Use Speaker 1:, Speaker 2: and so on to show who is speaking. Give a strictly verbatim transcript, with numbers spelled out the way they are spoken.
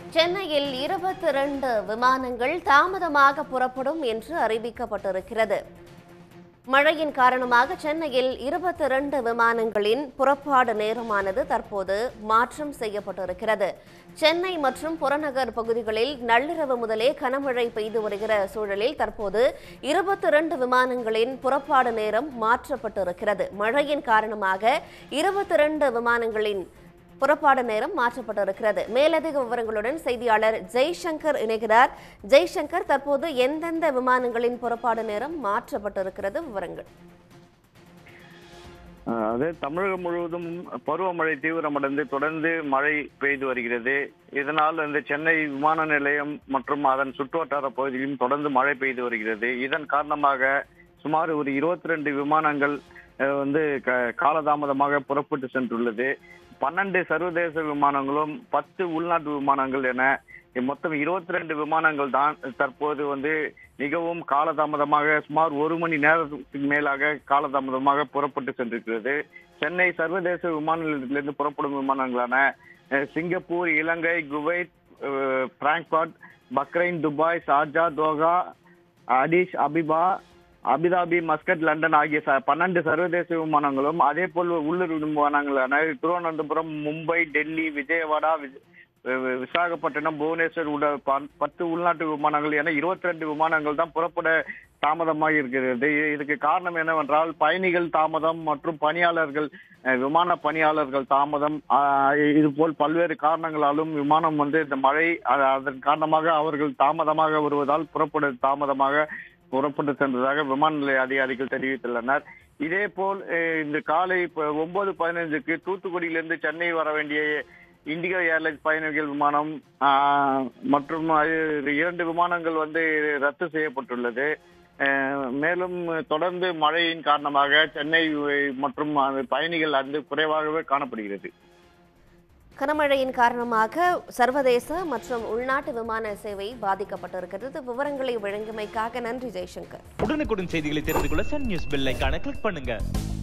Speaker 1: சென்னையில் இருபத்தி இரண்டு விமானங்கள் தாமதமாக புறப்படும் என்று அறிவிக்கப்பட்டிருக்கிறது. மழையின் காரணமாக சென்னையில் இருபத்தி இரண்டு விமானங்களின் புறப்பாடு நேரமானது தற்போது மாற்றம் செய்யப்பட்டிருக்கிறது. சென்னை மற்றும் புறநகர் பகுதிகளில் நள்ளிரவு முதலே கனமழை பெய்து வருகிற சூழலில் தற்போது இருபத்தி இரண்டு விமானங்களின் புறப்பாடு நேரம் மாற்றப்பட்டிருக்கிறது. மழையின் காரணமாக இருபத்தி இரண்டு விமானங்களின் புறப்பாடு நேரம் மாற்றப்பட்டிருக்கிறது. மேலதிக விவரங்களுடன் செய்தியாளர் ஜெய்சங்கர் இணைகிறார். ஜெய்சங்கர், தற்போது எந்தெந்த விமானங்களின் புறப்பாடு நேரம் மாற்றப்பட்டிருக்கிறது? விவரங்கள்.
Speaker 2: அது தமிழகம் முழுவதும் பருவமழை தீவிரமடைந்து தொடர்ந்து மழை பெய்து வருகிறது. இதனால் இந்த சென்னை விமான நிலையம் மற்றும் அதன் சுற்றுவட்டார பகுதியிலும் தொடர்ந்து மழை பெய்து வருகிறது. இதன் காரணமாக சுமார் ஒரு இருபத்தி ரெண்டு விமானங்கள் வந்து காலதாமதமாக புறப்பட்டு சென்றுள்ளது. பன்னெண்டு சர்வதேச விமானங்களும் பத்து உள்நாட்டு விமானங்கள் என மொத்தம் இருபத்தி ரெண்டு விமானங்கள் தான் தற்போது வந்து மிகவும் காலதாமதமாக சுமார் ஒரு மணி நேரத்துக்கு மேலாக காலதாமதமாக புறப்பட்டு சென்றிருக்கிறது. சென்னை சர்வதேச விமான நிலையத்திலிருந்து புறப்படும் விமானங்களான Singapore, Ilangai, Kuwait, Frankfurt, Bahrain, Dubai, Sharjah, Doha, Addis Ababa, Abu Dhabi, Muscat, London ஆகிய பன்னெண்டு சர்வதேச விமானங்களும் அதே போல் உள்ளூர் விமானங்களான திருவனந்தபுரம், மும்பை, டெல்லி, விஜயவாடா, விசாகப்பட்டினம், புவனேஸ்வர் உள்ள பத்து உள்நாட்டு விமானங்கள் என இருபத்தி ரெண்டு விமானங்கள் தான் புறப்பட தாமதமாக இருக்கிறது. இதுக்கு காரணம் என்னவென்றால் பயணிகள் தாமதம் மற்றும் பணியாளர்கள் விமான பணியாளர்கள் தாமதம், இது போல் பல்வேறு காரணங்களாலும் விமானம் வந்து இந்த மழை அதன் காரணமாக அவர்கள் தாமதமாக வருவதால் புறப்பட தாமதமாக புறப்பட்டு சென்றதாக விமான நிலைய அதிகாரிகள் தெரிவித்துள்ளனர். இதே போல் இந்த காலை ஒன்பது பதினைந்துக்கு தூத்துக்குடியிலிருந்து சென்னை வர வேண்டிய இண்டிகோ ஏர்லைன்ஸ் பயணிகள் விமானம் மற்றும் இரண்டு விமானங்கள் வந்து ரத்து செய்யப்பட்டுள்ளது. மேலும் தொடர்ந்து மழையின் காரணமாக சென்னை மற்றும் பயணிகள் வந்து குறைவாகவே காணப்படுகிறது.
Speaker 1: கனமழையின் காரணமாக சர்வதேச மற்றும் உள்நாட்டு விமான சேவை பாதிக்கப்பட்டிருக்கிறது. விவரங்களை வழங்கியமைக்காக நன்றி ஜெய்சங்கர்.
Speaker 3: உடனுக்குடன் செய்திகளை தெரிந்து கொள்ள சன் நியூஸ் பெல் ஐகானை கிளிக் பண்ணுங்க.